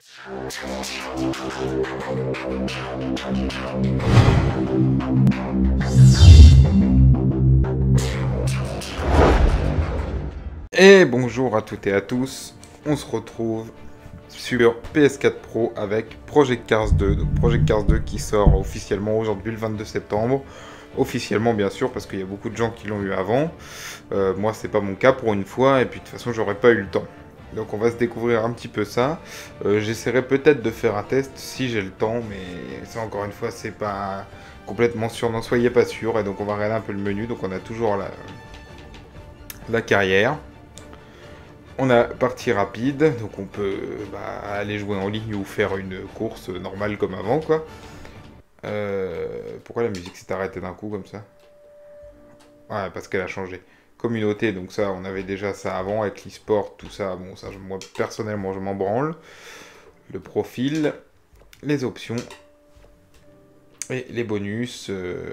Et bonjour à toutes et à tous, on se retrouve sur PS4 Pro avec Project Cars 2. Donc Project Cars 2 qui sort officiellement aujourd'hui le 22 septembre. Officiellement bien sûr parce qu'il y a beaucoup de gens qui l'ont eu avant. Moi c'est pas mon cas pour une fois et puis de toute façon j'aurais pas eu le temps. Donc on va se découvrir un petit peu ça. J'essaierai peut-être de faire un test si j'ai le temps, mais ça encore une fois c'est pas complètement sûr, n'en soyez pas sûr. Et donc on va regarder un peu le menu. Donc on a toujours la carrière. On a partie rapide, donc on peut aller jouer en ligne ou faire une course normale comme avant, quoi. Pourquoi la musique s'est arrêtée d'un coup comme ça? Ouais, parce qu'elle a changé. Communauté, donc ça, on avait déjà ça avant, avec l'e-sport, tout ça. Bon, ça, moi, personnellement, je m'en branle. Le profil, les options, et les bonus.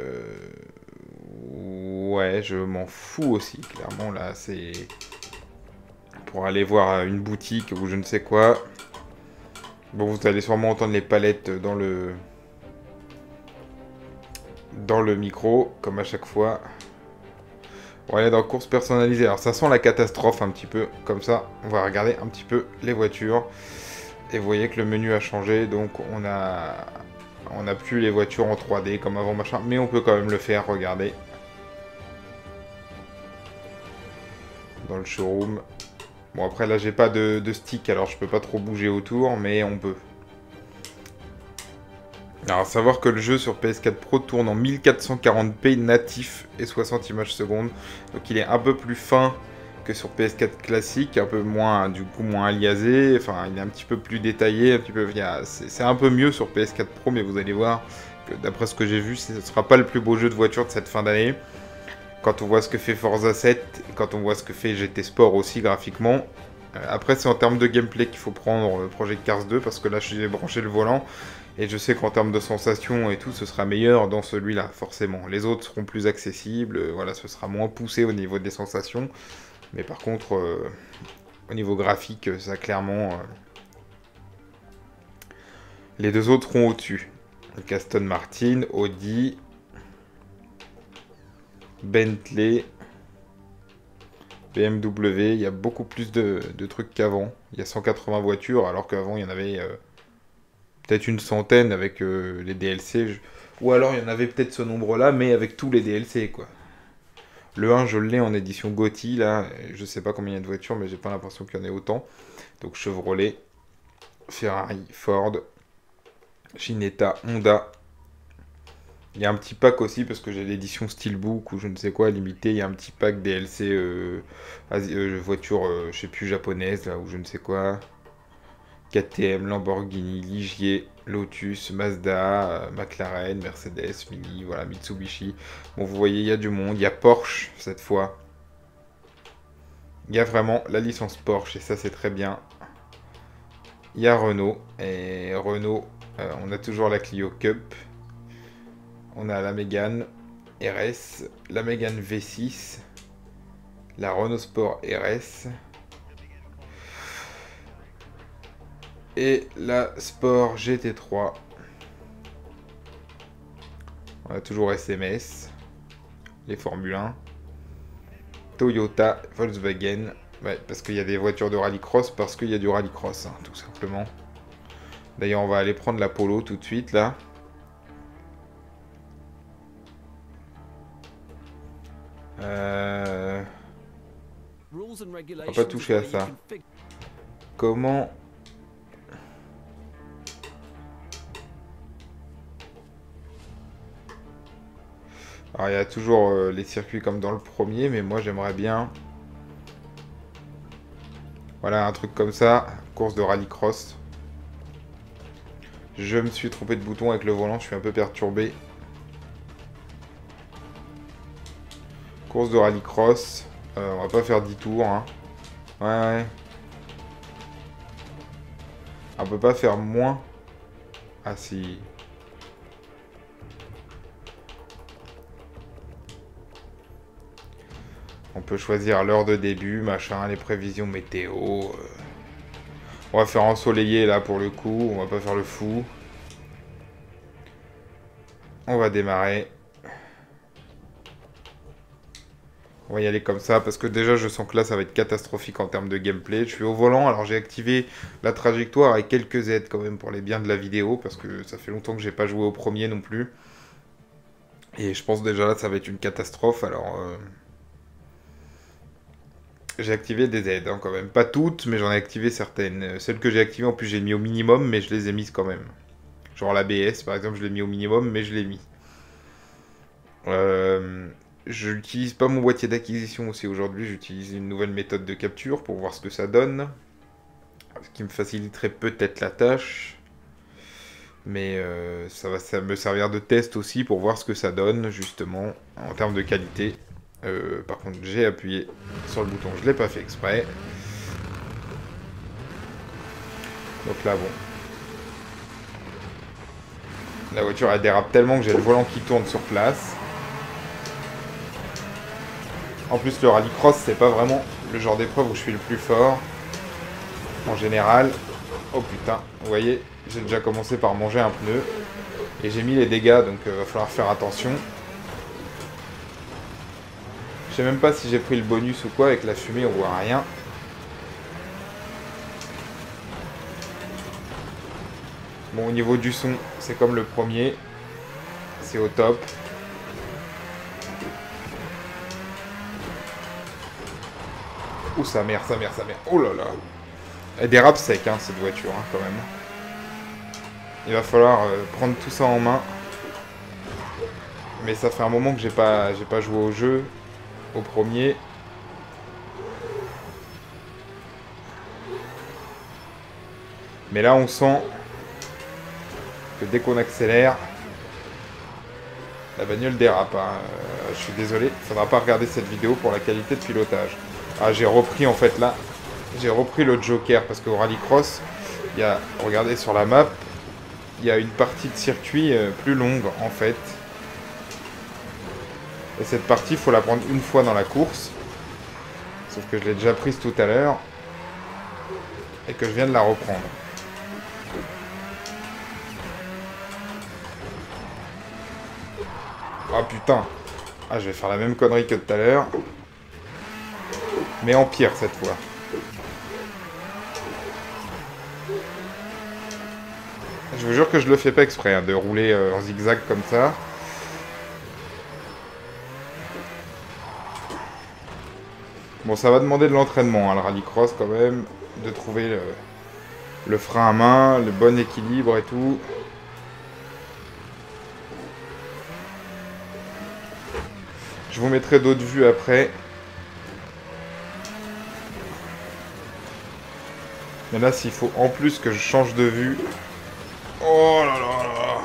Ouais, je m'en fous aussi, clairement, là, c'est... pour aller voir une boutique ou je ne sais quoi. Bon, vous allez sûrement entendre les palettes dans le micro, comme à chaque fois. On va aller dans course personnalisée. Alors ça sent la catastrophe un petit peu, comme ça. On va regarder un petit peu les voitures. Et vous voyez que le menu a changé, donc on n'a plus les voitures en 3D comme avant, machin. Mais on peut quand même le faire, regardez. Dans le showroom. Bon, après là j'ai pas de stick, alors je peux pas trop bouger autour, mais on peut. Alors, savoir que le jeu sur PS4 Pro tourne en 1440p natif et 60 images secondes. Donc il est un peu plus fin que sur PS4 classique, un peu moins, du coup, moins aliasé. Enfin, il est un petit peu plus détaillé, un petit peu... C'est un peu mieux sur PS4 Pro, mais vous allez voir que d'après ce que j'ai vu, ce ne sera pas le plus beau jeu de voiture de cette fin d'année. Quand on voit ce que fait Forza 7, et quand on voit ce que fait GT Sport aussi graphiquement. Après, c'est en termes de gameplay qu'il faut prendre Project Cars 2, parce que là, j'ai branché le volant. Et je sais qu'en termes de sensations et tout, ce sera meilleur dans celui-là, forcément. Les autres seront plus accessibles, voilà, ce sera moins poussé au niveau des sensations. Mais par contre, au niveau graphique, ça clairement... les deux autres seront au-dessus. Aston Martin, Audi, Bentley, BMW, il y a beaucoup plus de trucs qu'avant. Il y a 180 voitures, alors qu'avant, il y en avait... peut-être une centaine avec les DLC. Ou alors il y en avait peut-être ce nombre-là, mais avec tous les DLC, quoi. Le 1, je l'ai en édition GOTY, là. Je sais pas combien il y a de voitures, mais j'ai pas l'impression qu'il y en ait autant. Donc Chevrolet, Ferrari, Ford, Ginetta, Honda. Il y a un petit pack aussi, parce que j'ai l'édition Steelbook ou je ne sais quoi, limitée. Il y a un petit pack DLC voiture, je sais plus, japonaise, là, ou je ne sais quoi. KTM, Lamborghini, Ligier, Lotus, Mazda, McLaren, Mercedes, Mini, voilà, Mitsubishi. Bon, vous voyez, il y a du monde. Il y a Porsche, cette fois. Il y a vraiment la licence Porsche, et ça, c'est très bien. Il y a Renault. Et Renault, on a toujours la Clio Cup. On a la Mégane RS, la Mégane V6, la Renault Sport RS. Et la Sport GT3. On a toujours SMS. Les Formule 1. Toyota, Volkswagen. Ouais, parce qu'il y a des voitures de rallycross, parce qu'il y a du rallycross, hein, tout simplement. D'ailleurs, on va aller prendre la Polo tout de suite, là. On va pas toucher à ça. Comment... Alors il y a toujours les circuits comme dans le premier, mais moi j'aimerais bien... Voilà, un truc comme ça, course de rallycross. Je me suis trompé de bouton avec le volant, je suis un peu perturbé. Course de rallycross. On va pas faire 10 tours, hein. Ouais. On peut pas faire moins. Ah si... On peut choisir l'heure de début, machin, les prévisions météo. On va faire ensoleillé là pour le coup, on va pas faire le fou. On va démarrer. On va y aller comme ça, parce que déjà je sens que là ça va être catastrophique en termes de gameplay. Je suis au volant, alors j'ai activé la trajectoire avec quelques aides quand même pour les biens de la vidéo, parce que ça fait longtemps que j'ai pas joué au premier non plus. Et je pense déjà là ça va être une catastrophe, alors... J'ai activé des aides hein, quand même. Pas toutes, mais j'en ai activé certaines. Celles que j'ai activées en plus j'ai mis au minimum, mais je les ai mises quand même. Genre l'ABS par exemple, je l'ai mis au minimum, mais je l'ai mis. Je n'utilise pas mon boîtier d'acquisition aussi aujourd'hui, j'utilise une nouvelle méthode de capture pour voir ce que ça donne. Ce qui me faciliterait peut-être la tâche. Mais ça va me servir de test aussi pour voir ce que ça donne justement en termes de qualité. Par contre j'ai appuyé sur le bouton, je ne l'ai pas fait exprès. Donc là bon. La voiture elle dérape tellement que j'ai le volant qui tourne sur place. En plus, le rallycross, c'est pas vraiment le genre d'épreuve où je suis le plus fort. En général. Oh putain, vous voyez, j'ai déjà commencé par manger un pneu. Et j'ai mis les dégâts, donc va falloir faire attention. Je sais même pas si j'ai pris le bonus ou quoi, avec la fumée on voit rien. Bon, au niveau du son, c'est comme le premier. C'est au top. Ouh, sa mère, sa mère, sa mère. Oh là là. Elle dérape sec, hein, cette voiture, hein, quand même. Il va falloir prendre tout ça en main. Mais ça fait un moment que j'ai pas joué au jeu. Au premier. Mais là, on sent que dès qu'on accélère, la bagnole dérape. Hein. Je suis désolé, il faudra pas regarder cette vidéo pour la qualité de pilotage. Ah, j'ai repris en fait là. J'ai repris le Joker parce qu'au Rallycross, il y a, regardez sur la map, il y a une partie de circuit plus longue en fait. Et cette partie, il faut la prendre une fois dans la course. Sauf que je l'ai déjà prise tout à l'heure. Et que je viens de la reprendre. Ah putain. Ah, je vais faire la même connerie que tout à l'heure. Mais en pire cette fois. Je vous jure que je le fais pas exprès, hein, de rouler en zigzag comme ça. Bon, ça va demander de l'entraînement, hein, le rallycross quand même. De trouver le frein à main, le bon équilibre et tout. Je vous mettrai d'autres vues après. Mais là, s'il faut en plus que je change de vue... Oh là là là.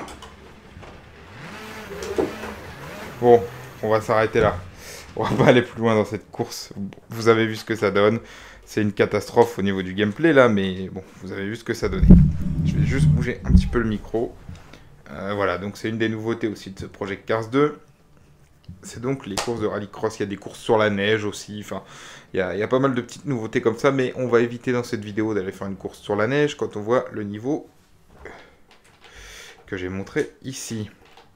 Bon, on va s'arrêter là. On va pas aller plus loin dans cette course. Vous avez vu ce que ça donne. C'est une catastrophe au niveau du gameplay là, mais bon, vous avez vu ce que ça donnait. Je vais juste bouger un petit peu le micro. Voilà, donc c'est une des nouveautés aussi de ce Project Cars 2. C'est donc les courses de rallycross. Il y a des courses sur la neige aussi. Enfin, il y a pas mal de petites nouveautés comme ça, mais on va éviter dans cette vidéo d'aller faire une course sur la neige quand on voit le niveau que j'ai montré ici.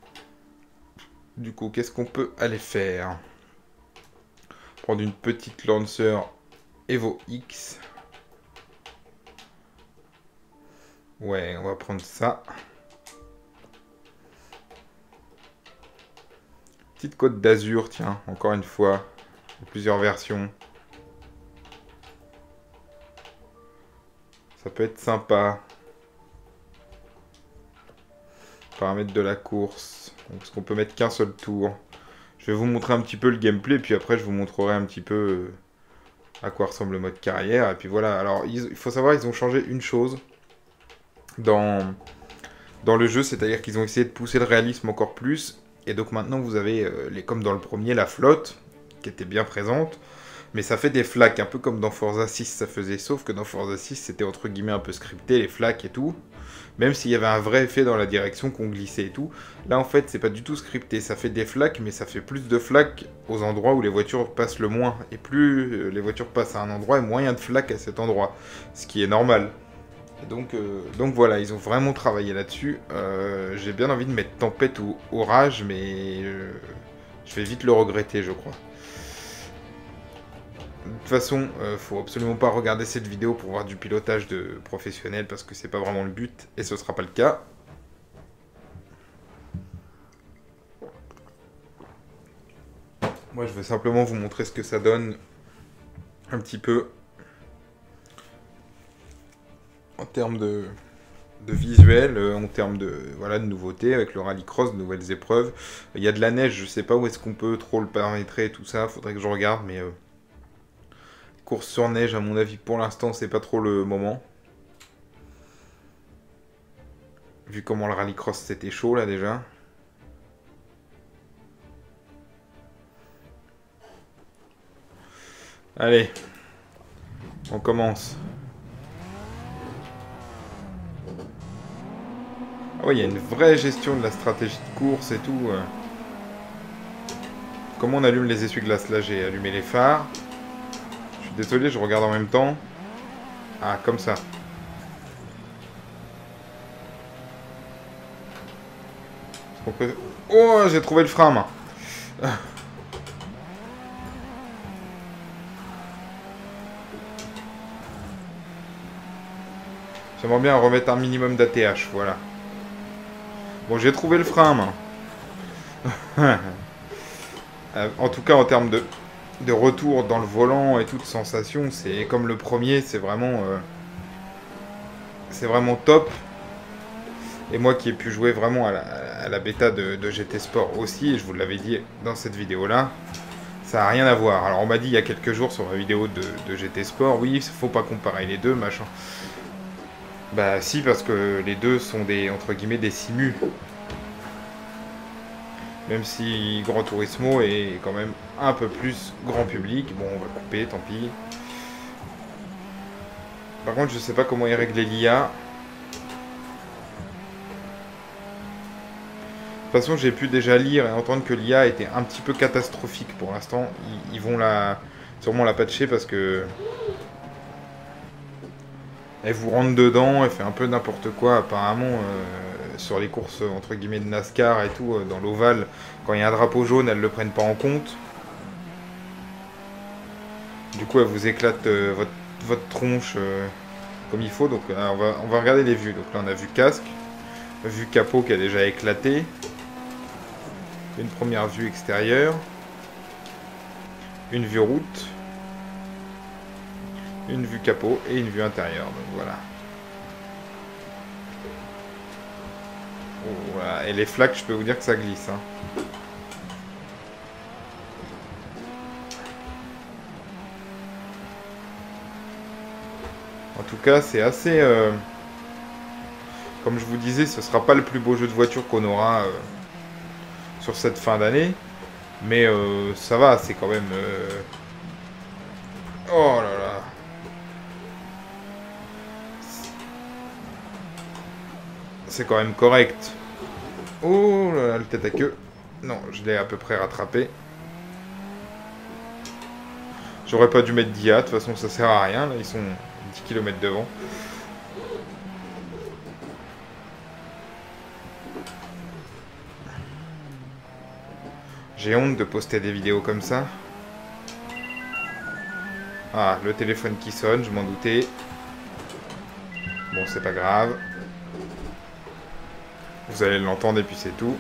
Du coup, qu'est-ce qu'on peut aller faire? Prendre une petite Lancer Evo X. Ouais, on va prendre ça. Petite Côte d'Azur, tiens, encore une fois. Il y a plusieurs versions. Ça peut être sympa. Paramètres de la course. Parce qu'on peut mettre qu'un seul tour. Je vais vous montrer un petit peu le gameplay, puis après je vous montrerai un petit peu à quoi ressemble le mode carrière. Et puis voilà, alors il faut savoir, ils ont changé une chose dans le jeu, c'est-à-dire qu'ils ont essayé de pousser le réalisme encore plus. Et donc maintenant vous avez, comme dans le premier, la flotte, qui était bien présente. Mais ça fait des flaques, un peu comme dans Forza 6 ça faisait, sauf que dans Forza 6 c'était entre guillemets un peu scripté, les flaques et tout. Même s'il y avait un vrai effet dans la direction qu'on glissait et tout. Là en fait c'est pas du tout scripté, ça fait des flaques, mais ça fait plus de flaques aux endroits où les voitures passent le moins. Et plus les voitures passent à un endroit, et moins il y a de flaques à cet endroit. Ce qui est normal. Et donc voilà, ils ont vraiment travaillé là-dessus. J'ai bien envie de mettre tempête ou orage, mais je vais vite le regretter, je crois. De toute façon, faut absolument pas regarder cette vidéo pour voir du pilotage de professionnel, parce que c'est pas vraiment le but, et ce sera pas le cas. Moi, je veux simplement vous montrer ce que ça donne un petit peu en termes de visuel, en termes de, voilà, de nouveautés, avec le rallycross, de nouvelles épreuves. Il y a de la neige, je sais pas où est-ce qu'on peut trop le paramétrer et tout ça, faudrait que je regarde, mais course sur neige, à mon avis, pour l'instant, c'est pas trop le moment. Vu comment le rallycross c'était chaud là déjà. Allez, on commence. Ah ouais, il y a une vraie gestion de la stratégie de course et tout. Comment on allume les essuie-glaces? Là, j'ai allumé les phares. Je suis désolé, je regarde en même temps. Ah, comme ça. Oh, j'ai trouvé le frein, moi. J'aimerais bien remettre un minimum d'ATH, voilà. Bon, j'ai trouvé le frein, moi. En tout cas, en termes de retour dans le volant et toute sensation, c'est comme le premier, c'est vraiment top. Et moi qui ai pu jouer vraiment à la bêta de GT Sport aussi, et je vous l'avais dit dans cette vidéo-là, ça n'a rien à voir. Alors on m'a dit il y a quelques jours sur ma vidéo de GT Sport, oui, il faut pas comparer les deux, machin. Bah si, parce que les deux sont des, entre guillemets, des simus. Même si Gran Turismo est quand même un peu plus grand public. Bon, on va couper, tant pis. Par contre, je sais pas comment est réglé l'IA. De toute façon, j'ai pu déjà lire et entendre que l'IA était un petit peu catastrophique pour l'instant. Ils vont sûrement la patcher parce que elle vous rentre dedans, elle fait un peu n'importe quoi apparemment sur les courses entre guillemets de NASCAR et tout, dans l'ovale. Quand il y a un drapeau jaune, elles le prennent pas en compte. Du coup, elle vous éclate votre tronche comme il faut. Donc on va regarder les vues. Donc là, on a vu casque, vue capot qui a déjà éclaté. Une première vue extérieure. Une vue route. Une vue capot et une vue intérieure. Donc voilà. Oh, voilà. Et les flaques, je peux vous dire que ça glisse. Hein. En tout cas, c'est assez... Comme je vous disais, ce sera pas le plus beau jeu de voiture qu'on aura sur cette fin d'année. Mais ça va, c'est quand même... Oh là là. C'est quand même correct. Oh là là, le tête à queue. Non, je l'ai à peu près rattrapé. J'aurais pas dû mettre d'IA, de toute façon ça sert à rien. Là, ils sont 10 km devant. J'ai honte de poster des vidéos comme ça. Ah, le téléphone qui sonne, je m'en doutais. Bon, c'est pas grave. Vous allez l'entendre et puis c'est tout.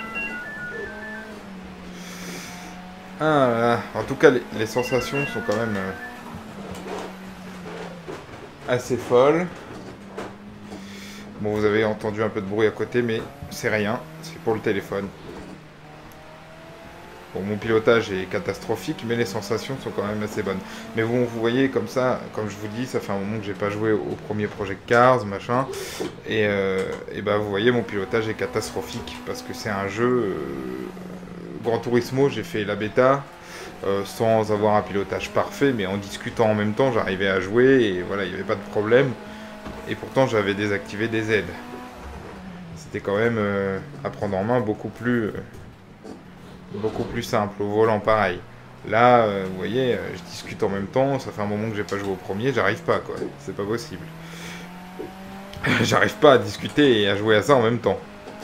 Ah là là. En tout cas, les sensations sont quand même assez folles. Bon, vous avez entendu un peu de bruit à côté, mais c'est rien. C'est pour le téléphone. Bon, mon pilotage est catastrophique, mais les sensations sont quand même assez bonnes. Mais bon, vous voyez, comme ça, comme je vous dis, ça fait un moment que j'ai pas joué au premier Project Cars, machin. Et bah, vous voyez, mon pilotage est catastrophique, parce que c'est un jeu... Gran Turismo, j'ai fait la bêta, sans avoir un pilotage parfait, mais en discutant en même temps, j'arrivais à jouer, et voilà, il n'y avait pas de problème. Et pourtant, j'avais désactivé des aides. C'était quand même, à prendre en main, beaucoup plus simple, au volant pareil. Là, vous voyez, je discute en même temps, ça fait un moment que j'ai pas joué au premier, j'arrive pas quoi, c'est pas possible. J'arrive pas à discuter et à jouer à ça en même temps.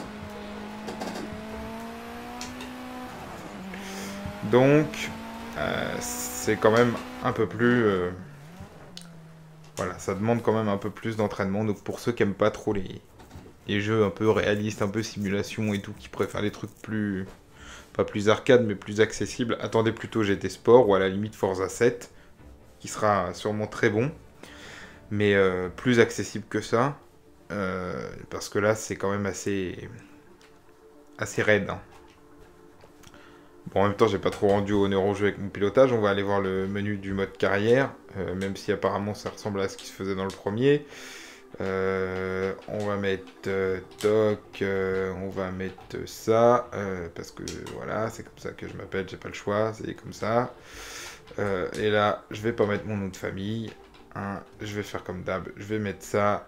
Donc, c'est quand même un peu plus... voilà, ça demande quand même un peu plus d'entraînement. Donc pour ceux qui aiment pas trop les jeux un peu réalistes, un peu simulation et tout, qui préfèrent les trucs plus... pas plus arcade, mais plus accessibles, attendez plutôt GT Sport ou à la limite Forza 7, qui sera sûrement très bon, mais plus accessible que ça, parce que là, c'est quand même assez raide, hein. Bon, en même temps, j'ai pas trop rendu honneur au jeu avec mon pilotage. On va aller voir le menu du mode carrière, même si apparemment ça ressemble à ce qui se faisait dans le premier. On va mettre toc, on va mettre ça, parce que voilà, c'est comme ça que je m'appelle, j'ai pas le choix, c'est comme ça. Et là, je vais pas mettre mon nom de famille, hein, je vais faire comme d'hab, je vais mettre ça,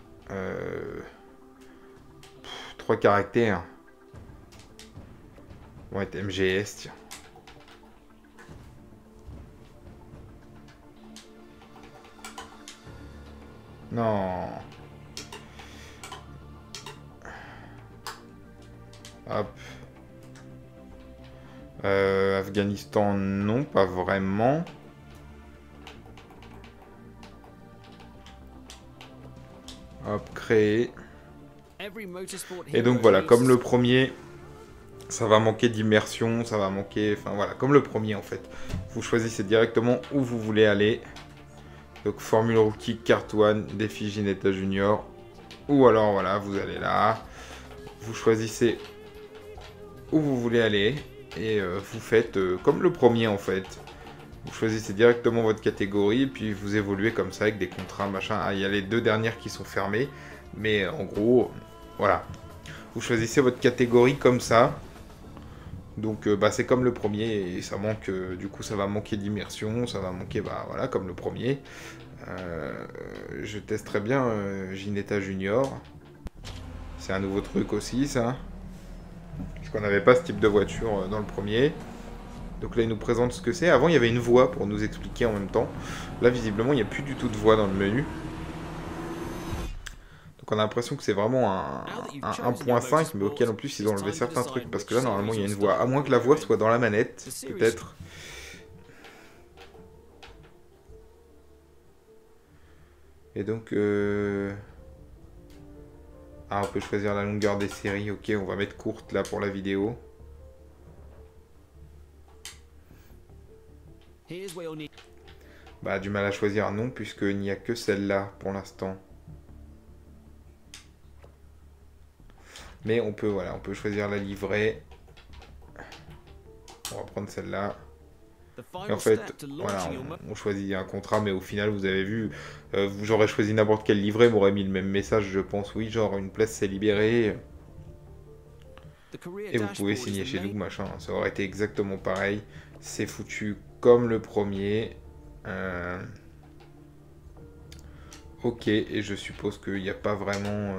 3 caractères. On va être MGS, tiens. Non. Hop. Afghanistan, non, pas vraiment. Hop, créer. Et donc voilà, comme le premier, ça va manquer d'immersion, ça va manquer... Enfin voilà, comme le premier en fait. Vous choisissez directement où vous voulez aller. Donc Formule Rookie, Kart One, Défi Ginetta Junior. Ou alors voilà, vous allez là. Vous choisissez où vous voulez aller. Et vous faites comme le premier en fait. Vous choisissez directement votre catégorie. Et puis vous évoluez comme ça avec des contrats, machin. Ah, il y a les 2 dernières qui sont fermées. Mais en gros, voilà. Vous choisissez votre catégorie comme ça. Donc bah, c'est comme le premier et ça manque, du coup ça va manquer d'immersion, ça va manquer bah, voilà, comme le premier. Je testerai bien Ginetta Junior. C'est un nouveau truc aussi ça. Parce qu'on n'avait pas ce type de voiture dans le premier. Donc là il nous présente ce que c'est. Avant il y avait une voix pour nous expliquer en même temps. Là visiblement il n'y a plus du tout de voix dans le menu. Donc on a l'impression que c'est vraiment un 1.5 mais auquel en plus ils ont enlevé certains trucs. Parce que là normalement il y a une voix. À moins que la voix soit dans la manette, peut-être. Et donc... Ah, on peut choisir la longueur des séries. Ok, on va mettre courte là pour la vidéo. Bah, du mal à choisir non, puisqu'il n'y a que celle-là pour l'instant. Mais on peut, voilà, on peut choisir la livrée. On va prendre celle-là. Et en fait, voilà, on choisit un contrat, mais au final, vous avez vu, j'aurais choisi n'importe quelle livrée, m'aurait mis le même message, je pense. Oui, genre, une place s'est libérée. Et vous pouvez signer chez nous, machin. Ça aurait été exactement pareil. C'est foutu comme le premier. Ok, et je suppose qu'il n'y a pas vraiment...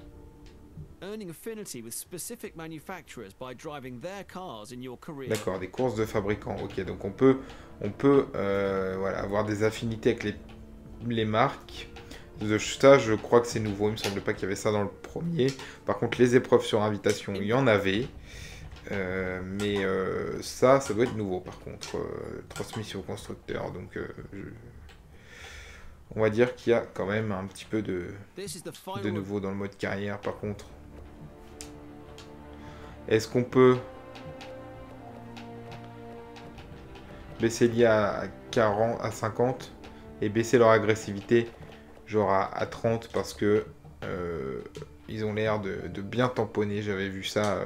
D'accord, des courses de fabricants. Ok, donc on peut voilà, avoir des affinités avec les marques. Ça, je crois que c'est nouveau. Il me semble pas qu'il y avait ça dans le premier. Par contre, les épreuves sur invitation, il y en avait. Mais ça doit être nouveau par contre. Transmission constructeur. Donc, on va dire qu'il y a quand même un petit peu de nouveau dans le mode carrière. Par contre, est-ce qu'on peut baisser l'IA à 40, à 50 et baisser leur agressivité genre à 30 parce que ils ont l'air de bien tamponner. J'avais vu ça.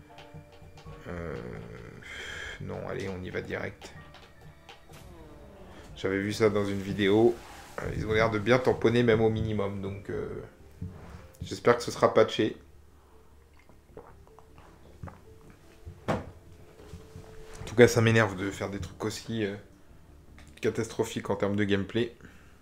Non, allez, on y va direct. J'avais vu ça dans une vidéo. Ils ont l'air de bien tamponner même au minimum. Donc j'espère que ce sera patché. En tout cas, ça m'énerve de faire des trucs aussi catastrophiques en termes de gameplay.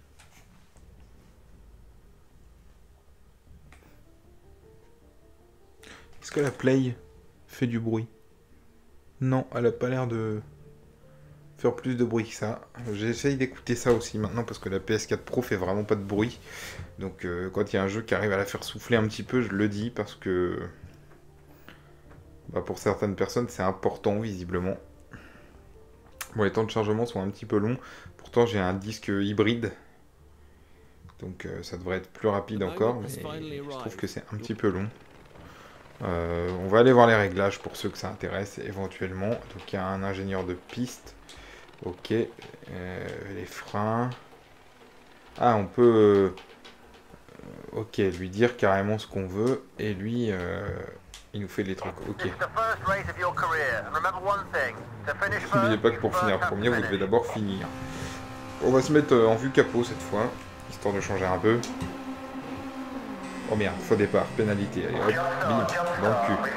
Est-ce que la play fait du bruit? Non, elle a pas l'air de faire plus de bruit que ça. J'essaye d'écouter ça aussi maintenant parce que la PS4 Pro fait vraiment pas de bruit. Donc quand il y a un jeu qui arrive à la faire souffler un petit peu, je le dis parce que bah, pour certaines personnes c'est important visiblement. Bon, les temps de chargement sont un petit peu longs. Pourtant j'ai un disque hybride. Donc ça devrait être plus rapide encore, mais je trouve que c'est un petit peu long. On va aller voir les réglages pour ceux que ça intéresse éventuellement. Donc il y a un ingénieur de piste. Ok. Les freins. Ah, on peut... ok, lui dire carrément ce qu'on veut. Et lui, il nous fait les trucs. Ok. N'oubliez pas que pour finir premier, vous devez d'abord finir. On va se mettre en vue capot cette fois. Histoire de changer un peu. Oh merde, faux départ, pénalité. Allez hop, bim, dans le cul.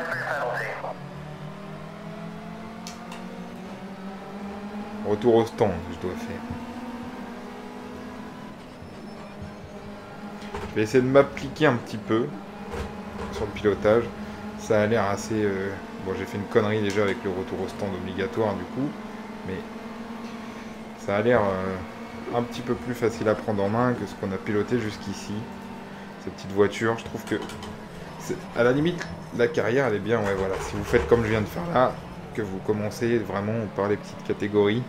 Retour au stand, je dois faire. Je vais essayer de m'appliquer un petit peu sur le pilotage. Ça a l'air assez... Bon, j'ai fait une connerie déjà avec le retour au stand obligatoire du coup. Mais ça a l'air un petit peu plus facile à prendre en main que ce qu'on a piloté jusqu'ici. Cette petite voiture, je trouve que... à la limite, la carrière, elle est bien. Ouais, voilà. Si vous faites comme je viens de faire là, que vous commencez vraiment par les petites catégories.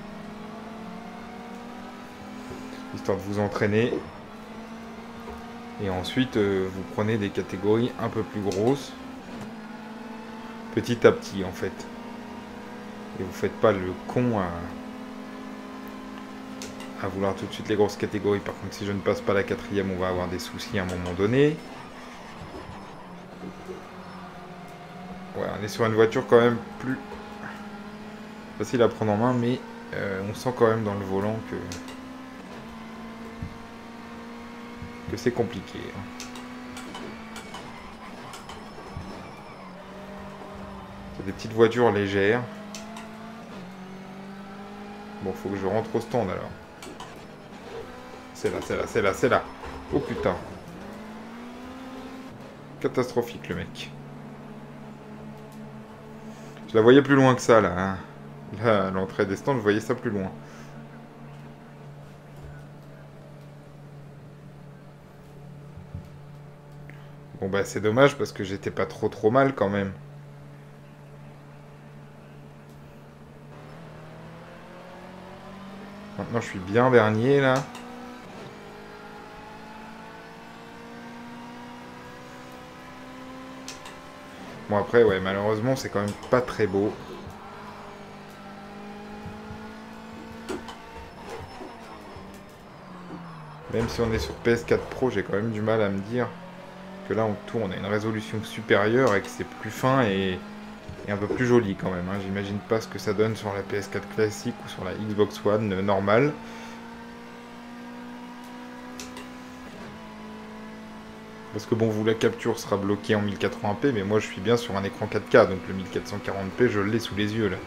Histoire de vous entraîner. Et ensuite, vous prenez des catégories un peu plus grosses. Petit à petit, en fait. Et vous faites pas le con à vouloir tout de suite les grosses catégories. Par contre, si je ne passe pas la 4e, on va avoir des soucis à un moment donné. Ouais, on est sur une voiture quand même plus facile à prendre en main, mais on sent quand même dans le volant que c'est compliqué. C'est des petites voitures légères. Bon, faut que je rentre au stand alors. C'est là, c'est là, c'est là, c'est là. Oh putain. Catastrophique le mec. Je la voyais plus loin que ça là. Hein. Là, à l'entrée des stands, je voyais ça plus loin. Bon bah c'est dommage parce que j'étais pas trop mal quand même. Maintenant je suis bien dernier là. Bon après ouais malheureusement c'est quand même pas très beau. Même si on est sur PS4 Pro, j'ai quand même du mal à me dire que là on tourne à une résolution supérieure et que c'est plus fin et un peu plus joli quand même. Hein. J'imagine pas ce que ça donne sur la PS4 classique ou sur la Xbox One normale. Parce que bon, vous, la capture sera bloquée en 1080p, mais moi je suis bien sur un écran 4K, donc le 1440p, je l'ai sous les yeux là.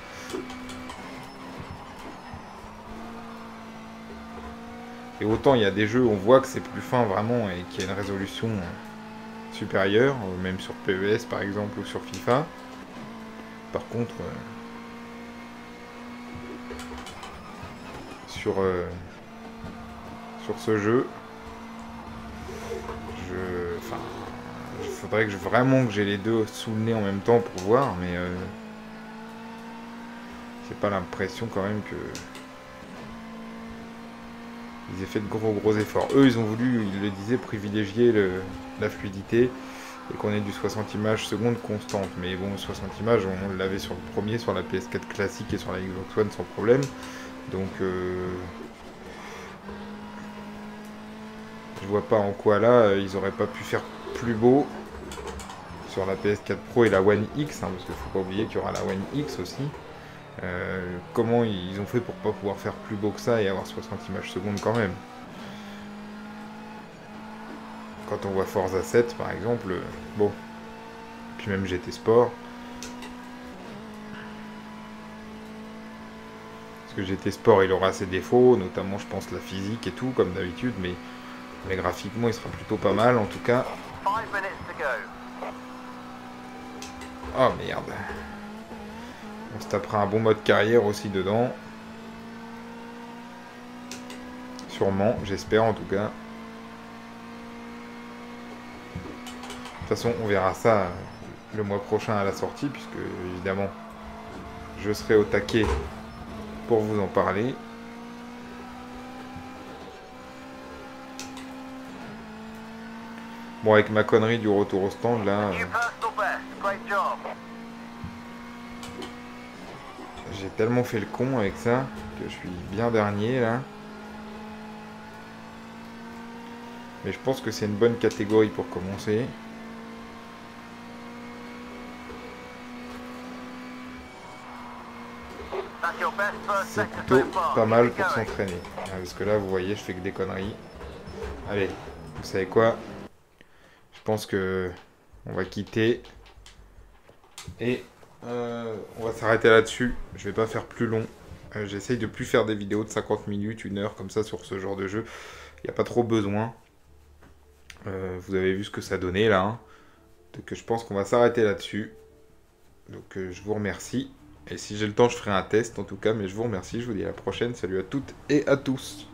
Et autant il y a des jeux où on voit que c'est plus fin vraiment et qu'il y a une résolution supérieure, même sur PES par exemple ou sur FIFA. Par contre, sur ce jeu, il faudrait que vraiment que j'ai les deux sous le nez en même temps pour voir, mais j'ai pas l'impression quand même que ils aient fait de gros efforts. Eux, ils ont voulu, ils le disaient, privilégier la fluidité et qu'on ait du 60 images secondes constante. Mais bon, 60 images, on l'avait sur le premier, sur la PS4 classique et sur la Xbox One sans problème. Donc, je vois pas en quoi là, ils auraient pas pu faire plus beau sur la PS4 Pro et la One X, hein, parce qu'il faut pas oublier qu'il y aura la One X aussi. Comment ils ont fait pour pas pouvoir faire plus beau que ça et avoir 60 images secondes quand même. Quand on voit Forza 7 par exemple, bon, puis même GT Sport. Parce que GT Sport il aura ses défauts, notamment je pense la physique et tout comme d'habitude, mais graphiquement il sera plutôt pas mal en tout cas. Oh merde. On se tapera un bon mode carrière aussi dedans. Sûrement, j'espère en tout cas. De toute façon, on verra ça le mois prochain à la sortie, puisque évidemment, je serai au taquet pour vous en parler. Bon, avec ma connerie du retour au stand, là, j'ai tellement fait le con avec ça que je suis bien dernier, là. Mais je pense que c'est une bonne catégorie pour commencer. C'est plutôt pas mal pour s'entraîner. Parce que là, vous voyez, je fais que des conneries. Allez, vous savez quoi? Je pense que on va quitter. Et on va s'arrêter là-dessus. Je vais pas faire plus long. J'essaye de plus faire des vidéos de 50 minutes, 1 heure comme ça sur ce genre de jeu. Il n'y a pas trop besoin. Vous avez vu ce que ça donnait là. Hein. Donc je pense qu'on va s'arrêter là-dessus. Donc je vous remercie. Et si j'ai le temps, je ferai un test en tout cas. Mais je vous remercie. Je vous dis à la prochaine. Salut à toutes et à tous.